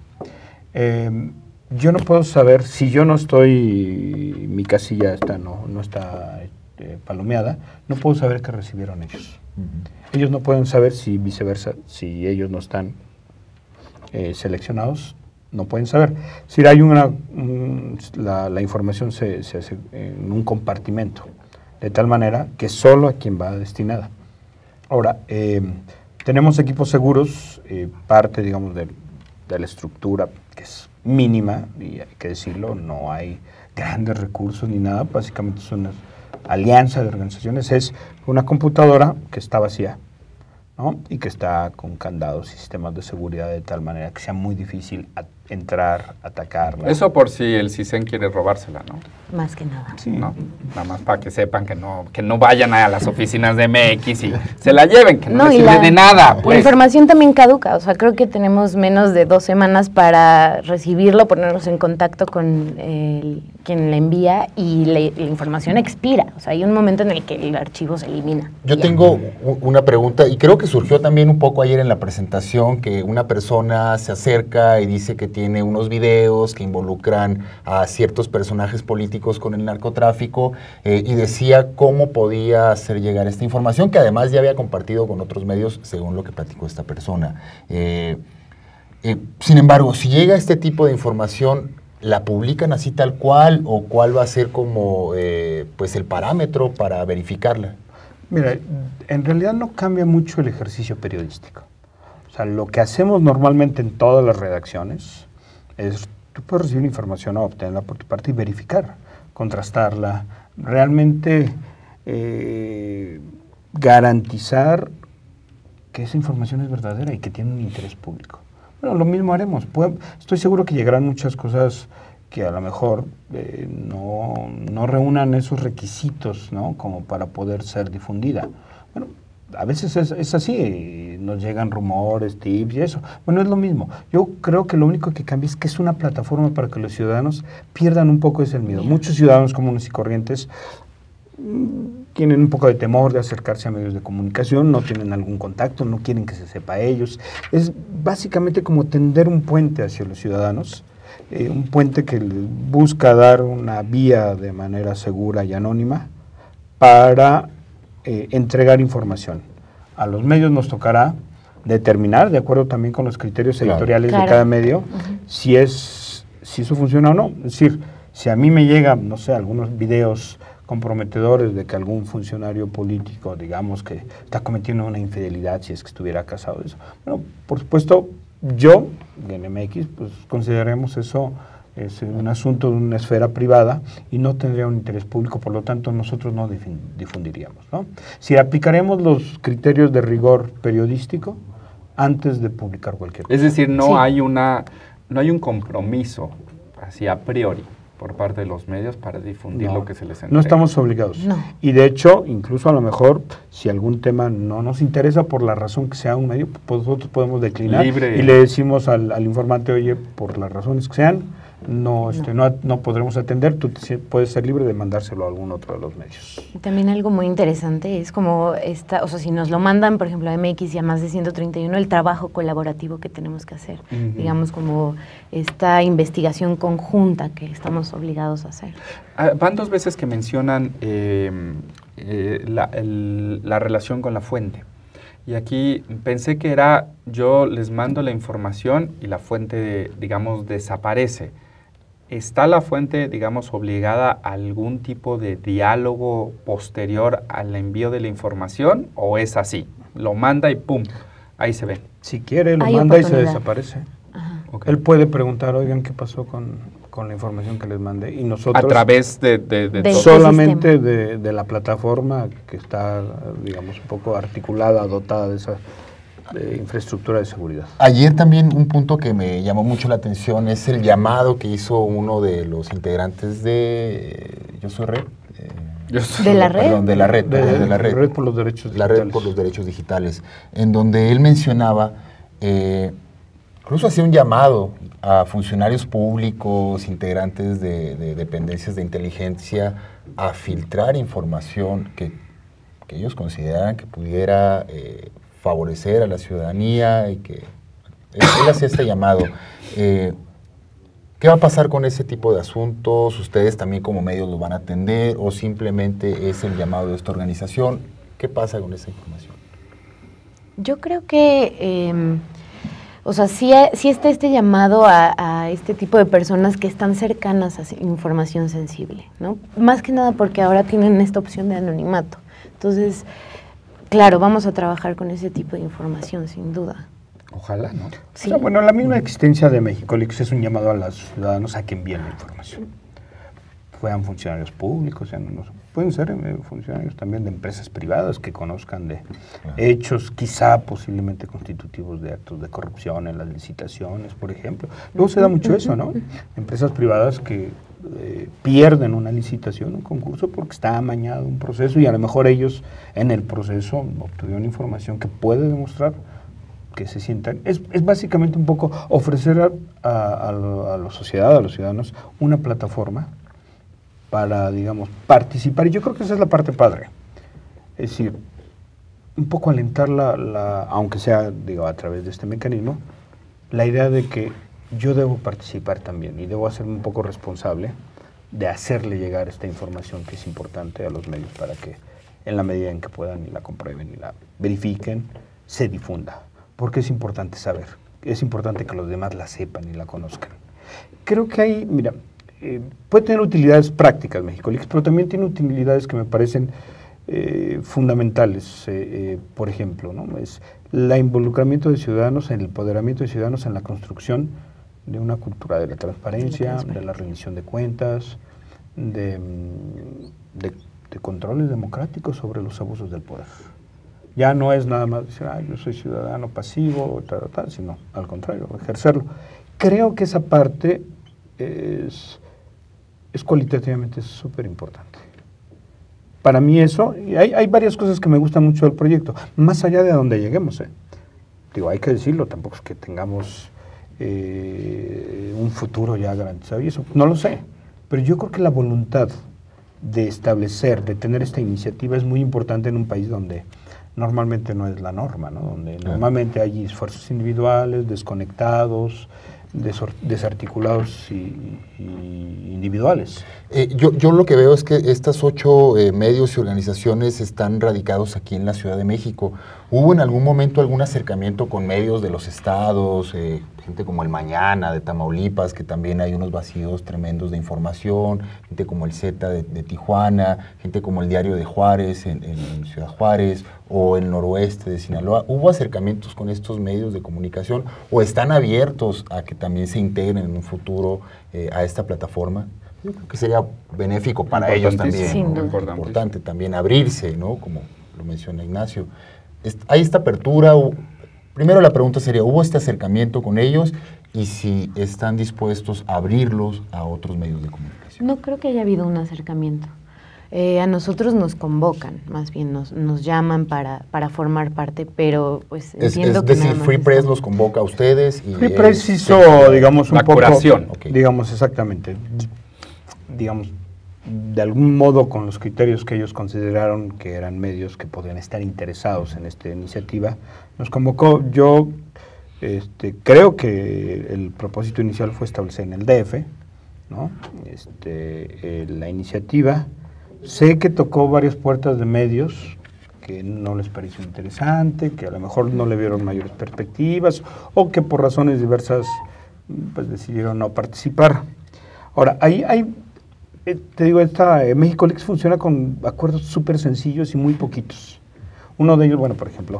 Yo no puedo saber, si yo no estoy, mi casilla no está palomeada, no puedo saber qué recibieron ellos. Ellos no pueden saber si viceversa, si ellos no están seleccionados, no pueden saber. Si hay la información se hace en un compartimento, de tal manera que solo a quien va destinada. Ahora, tenemos equipos seguros, parte, digamos, de la estructura que es mínima, y hay que decirlo, no hay grandes recursos ni nada, básicamente es una alianza de organizaciones, es una computadora que está vacía, ¿no? Y que está con candados y sistemas de seguridad de tal manera que sea muy difícil entrar, atacarla. Eso por si el CISEN quiere robársela, ¿no? Más que nada. Sí. ¿No? Nada más para que sepan que no vayan a las oficinas de MX y se la lleven, que no les sirve de nada. Pues. La información también caduca, o sea, creo que tenemos menos de 2 semanas para recibirlo, ponernos en contacto con quien la envía y la información expira. O sea, hay un momento en el que el archivo se elimina. Yo tengo una pregunta, y creo que surgió también un poco ayer en la presentación, que una persona se acerca y dice que tiene unos videos que involucran a ciertos personajes políticos con el narcotráfico, y decía cómo podía hacer llegar esta información, que además ya había compartido con otros medios, según lo que platicó esta persona. Sin embargo, si llega este tipo de información, ¿la publican así tal cual, o cuál va a ser como pues el parámetro para verificarla? Mira, en realidad no cambia mucho el ejercicio periodístico. O sea, lo que hacemos normalmente en todas las redacciones es, tú puedes recibir información o obtenerla por tu parte y verificar, contrastarla, realmente garantizar que esa información es verdadera y que tiene un interés público. Bueno, lo mismo haremos. Estoy seguro que llegarán muchas cosas que a lo mejor no reúnan esos requisitos, ¿no? Como para poder ser difundida. Bueno, a veces es así, nos llegan rumores, tips y eso. Bueno, es lo mismo. Yo creo que lo único que cambia es que es una plataforma para que los ciudadanos pierdan un poco ese miedo. Muchos ciudadanos comunes y corrientes tienen un poco de temor de acercarse a medios de comunicación, no tienen algún contacto, no quieren que se sepa a ellos. Es básicamente como tender un puente hacia los ciudadanos, un puente que busca dar una vía de manera segura y anónima para entregar información. A los medios nos tocará determinar, de acuerdo también con los criterios editoriales de cada medio, si eso funciona o no. Es decir, si a mí me llegan, no sé, algunos videos comprometedores de que algún funcionario político, digamos, que está cometiendo una infidelidad, si es que estuviera casado, eso. Bueno, por supuesto, yo, en MX, pues consideremos eso es un asunto de una esfera privada y no tendría un interés público, por lo tanto nosotros no difundiríamos, ¿no? Si aplicaremos los criterios de rigor periodístico antes de publicar cualquier cosa. Es decir, no hay un compromiso así a priori por parte de los medios para difundir lo que se les entrega. No estamos obligados. No. Y de hecho, incluso a lo mejor, si algún tema no nos interesa por la razón que sea un medio, pues nosotros podemos declinar y le decimos al informante, oye, por las razones que sean, no podremos atender, tú puedes ser libre de mandárselo a algún otro de los medios. También algo muy interesante es como o sea, si nos lo mandan, por ejemplo, a MX y a más de 131, el trabajo colaborativo que tenemos que hacer, digamos, como esta investigación conjunta que estamos obligados a hacer. Van dos veces que mencionan la relación con la fuente. Y aquí pensé que yo les mando la información y la fuente, digamos, desaparece. ¿Está la fuente, digamos, obligada a algún tipo de diálogo posterior al envío de la información o es así? Lo manda y ¡pum! Ahí se ve. Si quiere, lo manda y se desaparece. Okay. Él puede preguntar, oigan, ¿qué pasó con la información que les mandé? Y nosotros... A través de solamente de la plataforma que está, digamos, un poco articulada, dotada de esa infraestructura de seguridad. Ayer también un punto que me llamó mucho la atención es el llamado que hizo uno de los integrantes de Yo Soy Red. ¿De la red? Perdón, de la red. De la red por los derechos digitales. La red por los derechos digitales, en donde él mencionaba, incluso hacía un llamado a funcionarios públicos, integrantes de dependencias de inteligencia, a filtrar información que ellos consideraran que pudiera favorecer a la ciudadanía y que él hacía este llamado. ¿Qué va a pasar con ese tipo de asuntos? ¿Ustedes también como medios lo van a atender o simplemente es el llamado de esta organización? ¿Qué pasa con esa información? Yo creo que, o sea, sí está este llamado a este tipo de personas que están cercanas a información sensible, ¿no? Más que nada porque ahora tienen esta opción de anonimato. Entonces, claro, vamos a trabajar con ese tipo de información, sin duda. Ojalá, ¿no? Sí. O sea, bueno, la misma existencia de MexicoLeaks es un llamado a los ciudadanos a que envíen la información. Fueran funcionarios públicos, pueden ser funcionarios también de empresas privadas que conozcan de hechos quizá posiblemente constitutivos de actos de corrupción en las licitaciones, por ejemplo. Luego se da mucho eso, ¿no? Empresas privadas que pierden una licitación, un concurso, porque está amañado un proceso y a lo mejor ellos en el proceso obtuvieron información que puede demostrar que se sientan. Es básicamente un poco ofrecer a la sociedad, a los ciudadanos, una plataforma para, digamos, participar. Y yo creo que esa es la parte padre. Es decir, un poco alentar aunque sea, digo, a través de este mecanismo, la idea de que yo debo participar también y debo hacerme un poco responsable de hacerle llegar esta información que es importante a los medios para que en la medida en que puedan y la comprueben y la verifiquen, se difunda. Porque es importante saber, es importante que los demás la sepan y la conozcan. Creo que hay, mira, puede tener utilidades prácticas MexicoLeaks, pero también tiene utilidades que me parecen fundamentales. Por ejemplo, ¿no? Es el involucramiento de ciudadanos, el empoderamiento de ciudadanos en la construcción de una cultura de la transparencia, de la rendición de cuentas, de controles democráticos sobre los abusos del poder. Ya no es nada más decir, yo soy ciudadano pasivo, sino al contrario, ejercerlo. Creo que esa parte es cualitativamente súper importante. para mí eso, y hay varias cosas que me gustan mucho del proyecto, más allá de a donde lleguemos. Digo, hay que decirlo, tampoco es que tengamos un futuro ya garantizado, y eso no lo sé, pero yo creo que la voluntad de establecer, de tener esta iniciativa es muy importante en un país donde normalmente no es la norma, ¿no? Donde normalmente hay esfuerzos individuales, desconectados, desarticulados y individuales. Yo lo que veo es que estas 8 medios y organizaciones están radicados aquí en la Ciudad de México. ¿Hubo en algún momento algún acercamiento con medios de los estados, gente como El Mañana de Tamaulipas, que también hay unos vacíos tremendos de información, gente como el Z de Tijuana, gente como el Diario de Juárez en Ciudad Juárez, o el Noroeste de Sinaloa? ¿Hubo acercamientos con estos medios de comunicación o están abiertos a que también se integren en un futuro a esta plataforma? Yo creo que sería benéfico para ellos también, ¿no? Importante también abrirse, ¿no? Como lo menciona Ignacio. ¿Hay esta apertura? Primero la pregunta sería, ¿hubo este acercamiento con ellos? Y si están dispuestos a abrirlos a otros medios de comunicación. No creo que haya habido un acercamiento. A nosotros nos convocan, más bien nos llaman para formar parte, pero pues entiendo que decir, Free Press los convoca a ustedes. Y Free Press hizo, digamos, un poco... curación. Digamos, exactamente. Digamos, de algún modo con los criterios que ellos consideraron que eran medios que podían estar interesados en esta iniciativa, nos convocó. Yo creo que el propósito inicial fue establecer en el DF, ¿no? La iniciativa. Sé que tocó varias puertas de medios que no les pareció interesante, que a lo mejor no le vieron mayores perspectivas o que por razones diversas pues decidieron no participar. Ahora, te digo, México Leaks funciona con acuerdos súper sencillos y muy poquitos. Uno de ellos, bueno, por ejemplo,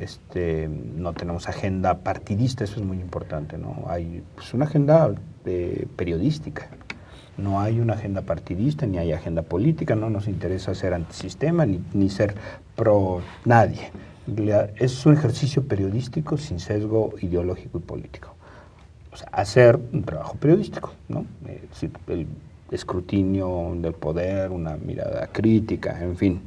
no tenemos agenda partidista, eso es muy importante, ¿no? Hay pues, una agenda periodística. No hay una agenda partidista, ni hay agenda política, no nos interesa ser antisistema, ni ser pro nadie. En realidad, es un ejercicio periodístico sin sesgo ideológico y político. O sea, hacer un trabajo periodístico, ¿no? El escrutinio del poder, una mirada crítica, en fin.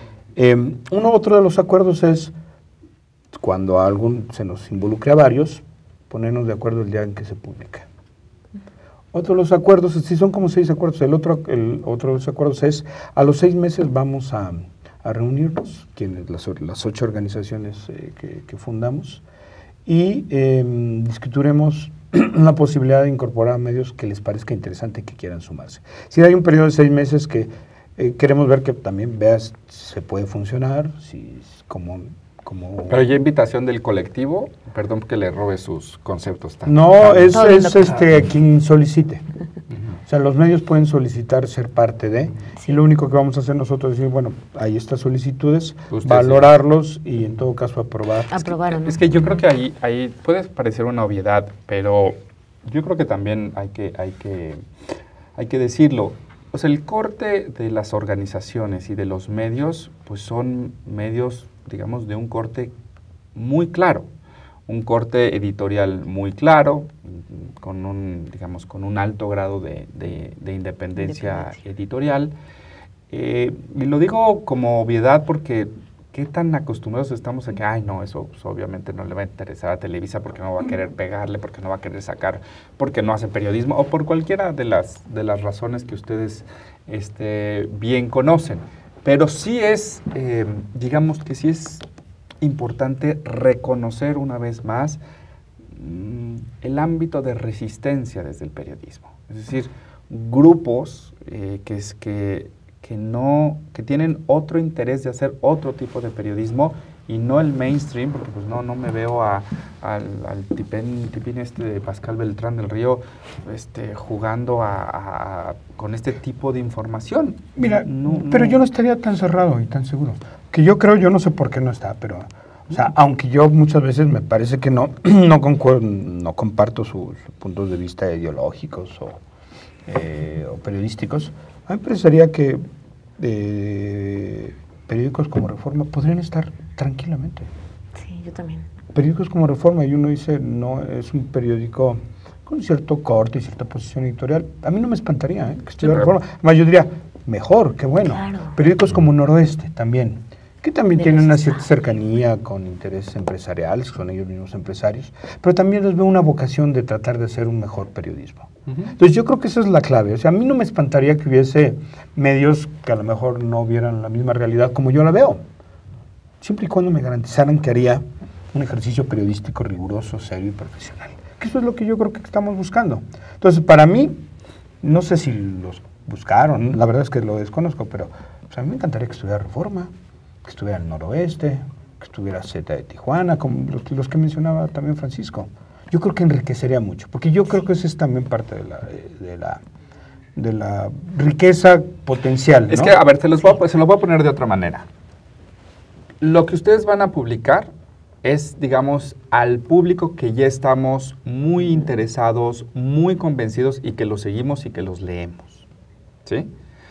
Otro de los acuerdos es, cuando se nos involucre a varios, ponernos de acuerdo el día en que se publica. Otro de los acuerdos, sí son como 6 acuerdos, el otro de los acuerdos es, a los 6 meses vamos a reunirnos, las 8 organizaciones que fundamos, y discutiremos la posibilidad de incorporar medios que les parezca interesante y que quieran sumarse. Si hay un periodo de 6 meses que queremos ver que también veas si se puede funcionar, si como... Pero ya invitación del colectivo, perdón que le robe sus conceptos. No, es quien solicite. O sea, los medios pueden solicitar ser parte de, y lo único que vamos a hacer nosotros es decir, bueno, hay estas solicitudes, valorarlos y en todo caso aprobar. Es que yo creo que ahí puede parecer una obviedad, pero yo creo que también hay que decirlo. O sea, el corte de las organizaciones y de los medios, pues son medios, digamos, de un corte muy claro, un corte editorial muy claro, con un alto grado de independencia editorial. Y lo digo como obviedad porque qué tan acostumbrados estamos a que, eso pues, obviamente no le va a interesar a Televisa porque no va a querer pegarle, porque no va a querer sacar, porque no hace periodismo, o por cualquiera de las razones que ustedes bien conocen. Pero sí es, digamos que sí es importante reconocer una vez más el ámbito de resistencia desde el periodismo. Es decir, grupos que tienen otro interés de hacer otro tipo de periodismo y no el mainstream, porque pues no me veo al tipín de Pascal Beltrán del Río jugando con este tipo de información. Mira, pero yo no estaría tan cerrado y tan seguro. Que yo creo, yo no sé por qué no está, pero, o sea, aunque yo muchas veces me parece que no concuerdo, no comparto sus puntos de vista ideológicos o periodísticos, a mí me parecería que periódicos como Reforma podrían estar tranquilamente. Sí, yo también. Periódicos como Reforma, y uno dice, no, es un periódico con cierto corte y cierta posición editorial. A mí no me espantaría que estuviera Reforma. Además, yo diría, mejor, qué bueno. Claro. periódicos como Noroeste también, que también tienen una cierta cercanía con intereses empresariales, son ellos mismos empresarios, pero también les veo una vocación de tratar de hacer un mejor periodismo. Entonces yo creo que esa es la clave. O sea, a mí no me espantaría que hubiese medios que a lo mejor no vieran la misma realidad como yo la veo, siempre y cuando me garantizaran que haría un ejercicio periodístico riguroso, serio y profesional. Que eso es lo que yo creo que estamos buscando. Entonces, para mí, no sé si los buscaron, la verdad es que lo desconozco, pero pues, a mí me encantaría que estuviera Reforma, que estuviera el Noroeste, que estuviera Z de Tijuana, como los que mencionaba también Francisco. Yo creo que enriquecería mucho, porque yo creo que eso es también parte de la riqueza potencial, ¿no? Es que, a ver, se lo voy a poner de otra manera. Lo que ustedes van a publicar es, digamos, al público que ya estamos muy interesados, muy convencidos y que los seguimos y que los leemos, ¿sí?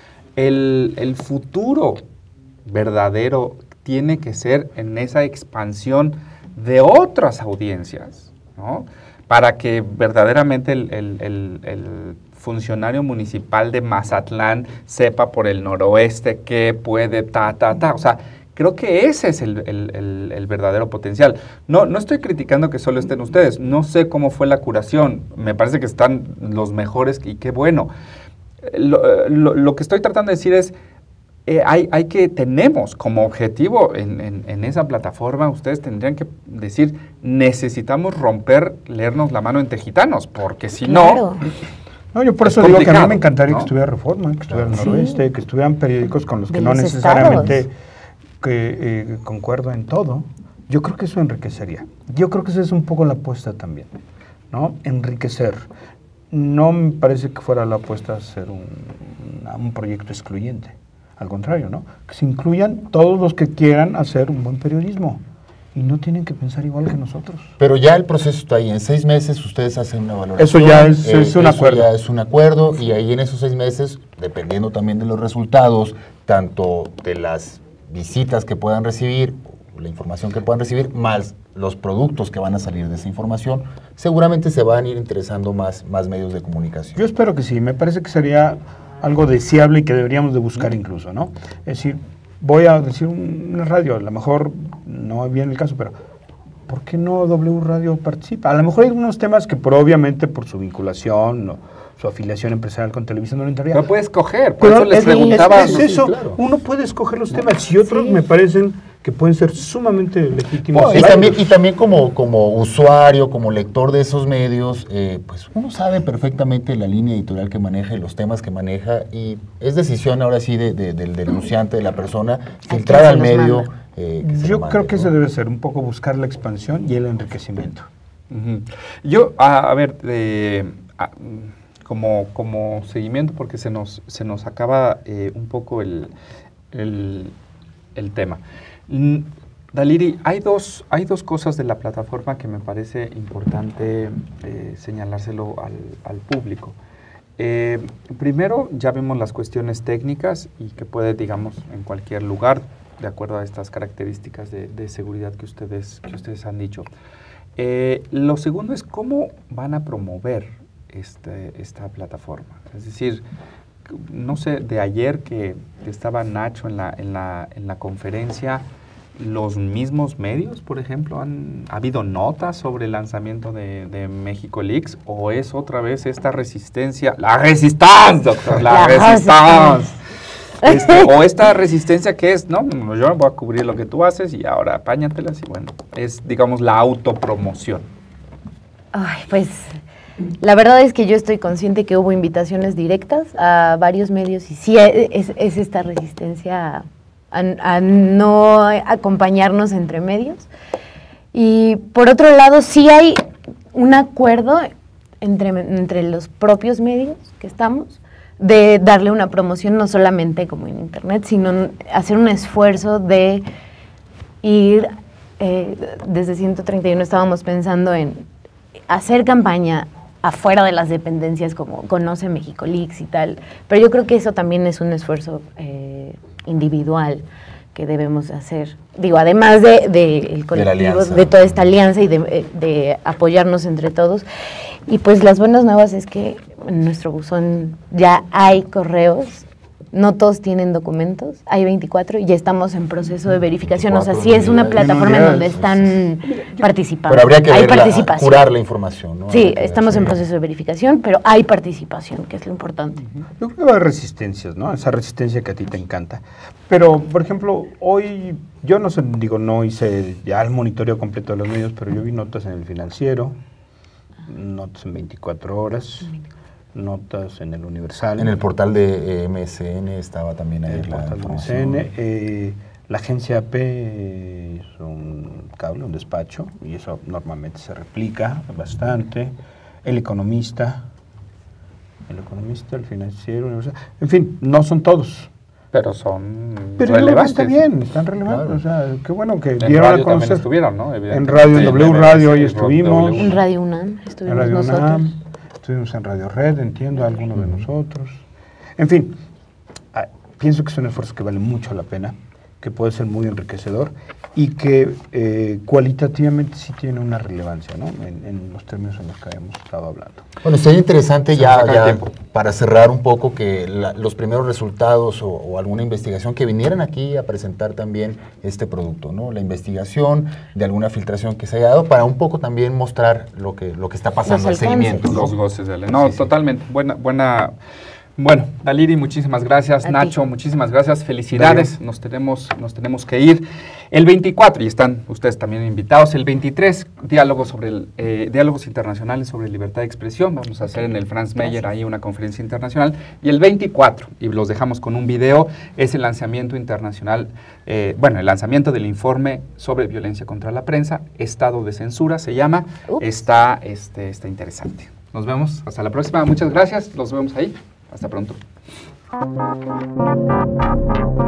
El futuro verdadero tiene que ser en esa expansión de otras audiencias, ¿no? Para que verdaderamente el funcionario municipal de Mazatlán sepa por el Noroeste que puede o sea, creo que ese es el verdadero potencial. No estoy criticando que solo estén ustedes. No sé cómo fue la curación. Me parece que están los mejores y qué bueno. Lo que estoy tratando de decir es, tenemos como objetivo en esa plataforma, ustedes tendrían que decir, necesitamos leernos la mano entre gitanos, porque si claro. No, yo por eso digo que a mí me encantaría que estuviera Reforma, que estuviera el Noroeste, que estuvieran periódicos con los que no necesariamente concuerdo en todo. Yo creo que eso enriquecería. Yo creo que esa es un poco la apuesta también, ¿no? Enriquecer. No me parece que fuera la apuesta a ser un proyecto excluyente. Al contrario, ¿no? Que se incluyan todos los que quieran hacer un buen periodismo. Y no tienen que pensar igual que nosotros. Pero ya el proceso está ahí. En 6 meses ustedes hacen una valoración. Eso ya es un acuerdo. Ya es un acuerdo. Y ahí en esos 6 meses, dependiendo también de los resultados, tanto de las visitas que puedan recibir, la información que puedan recibir, más los productos que van a salir de esa información, seguramente se van a ir interesando más medios de comunicación. Yo espero que sí. Me parece que sería algo deseable y que deberíamos de buscar incluso, ¿no? Es decir, voy a decir una radio, a lo mejor no viene el caso, pero ¿por qué no W Radio participa? A lo mejor hay algunos temas que obviamente por su vinculación o su afiliación empresarial con Televisión no le entraría. No puede escoger, por eso les preguntaba. Es eso, sí, claro. Uno puede escoger los temas y otros me parecen que pueden ser sumamente legítimos. Bueno, y también como usuario, como lector de esos medios, pues uno sabe perfectamente la línea editorial que maneja y los temas que maneja, y es decisión ahora sí del denunciante, de la persona, filtrar al medio. Yo creo que eso debe ser un poco buscar la expansión y el enriquecimiento. Yo, a ver, como seguimiento, porque se nos acaba un poco el tema. Daliri, hay dos cosas de la plataforma que me parece importante señalárselo al público. Primero, ya vimos las cuestiones técnicas y que puede, digamos, en cualquier lugar, de acuerdo a estas características de seguridad que ustedes han dicho. Lo segundo es cómo van a promover esta plataforma. Es decir, no sé, de ayer que estaba Nacho en la conferencia, los mismos medios, por ejemplo, ¿ha habido notas sobre el lanzamiento de México Leaks? ¿O es otra vez esta resistencia? ¡La resistencia, doctor! ¡La resistencia! O esta resistencia que es, no, yo voy a cubrir lo que tú haces y ahora apáñatelas, y bueno, es, digamos, la autopromoción. Ay, pues la verdad es que yo estoy consciente que hubo invitaciones directas a varios medios y sí es esta resistencia a no acompañarnos entre medios. Y por otro lado, sí hay un acuerdo entre los propios medios que estamos de darle una promoción no solamente como en internet, sino hacer un esfuerzo de ir, desde 131 estábamos pensando en hacer campaña afuera de las dependencias como Conoce México Leaks y tal, pero yo creo que eso también es un esfuerzo individual que debemos hacer. Digo, además del colectivo, de toda esta alianza y de apoyarnos entre todos. Y pues las buenas nuevas es que en nuestro buzón ya hay correos no todos tienen documentos, hay 24 y ya estamos en proceso de verificación, o sea, sí es una plataforma en donde están participando. Pero habría que hay verla, participación. curar la información, ¿no? Sí, estamos en proceso de verificación, pero hay participación, que es lo importante. Yo creo que hay resistencias, ¿no? Esa resistencia que a ti te encanta. Pero, por ejemplo, hoy, yo no sé, digo, no hice ya el monitoreo completo de los medios, pero yo vi notas en El Financiero, notas en 24 horas, notas en El Universal. En el portal de MSN estaba también ahí el la portal de información. MSN, la agencia AP es un cable, un despacho, y eso normalmente se replica bastante. El Economista, El Financiero, Universal. En fin, no son todos. Pero son Pero relevantes. está bien, están relevantes. Claro. O sea, qué bueno que En dieron a radio conocer. también estuvieron, ¿no? En radio, en W Radio hoy estuvimos. En Radio UNAM estuvimos En Radio nosotros. UNAM, estuvimos en Radio Red, entiendo, algunos de nosotros. En fin, pienso que es un esfuerzo que vale mucho la pena, que puede ser muy enriquecedor y que cualitativamente sí tiene una relevancia, ¿no? En los términos en los que hemos estado hablando. Bueno, sería interesante ya para cerrar un poco que los primeros resultados o alguna investigación que vinieran aquí a presentar también este producto, ¿no? La investigación de alguna filtración que se haya dado para un poco también mostrar lo que está pasando, el seguimiento, ¿no? Los goces de la... No, sí, totalmente. Buena. Bueno, Daliri, muchísimas gracias. Nacho, muchísimas gracias. Felicidades. Nos tenemos que ir. El 24, y están ustedes también invitados, el 23, diálogos internacionales sobre libertad de expresión. Vamos a hacer en el Franz Mayer ahí una conferencia internacional. Y el 24, y los dejamos con un video, es el lanzamiento internacional, el lanzamiento del informe sobre violencia contra la prensa, estado de censura se llama. Está interesante. Nos vemos. Hasta la próxima. Muchas gracias. Los vemos ahí. Hasta pronto.